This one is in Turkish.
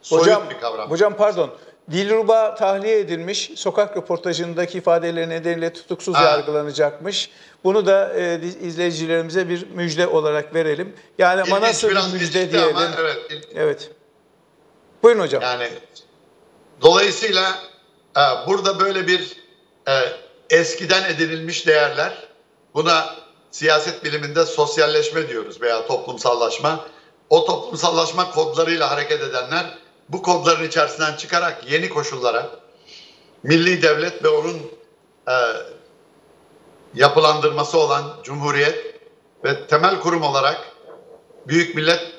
Soyut bir kavram. Hocam pardon. Dilruba tahliye edilmiş, sokak röportajındaki ifadeleri nedeniyle tutuksuz yargılanacakmış. Bunu da izleyicilerimize bir müjde olarak verelim. Yani ama nasıl bir müjde diyelim? Ama, evet. Buyurun hocam. Yani dolayısıyla burada böyle bir eskiden edinilmiş değerler, buna siyaset biliminde sosyalleşme diyoruz veya toplumsallaşma. O toplumsallaşma kodlarıyla hareket edenler bu kodların içerisinden çıkarak yeni koşullara milli devlet ve onun yapılandırması olan cumhuriyet ve temel kurum olarak Büyük Millet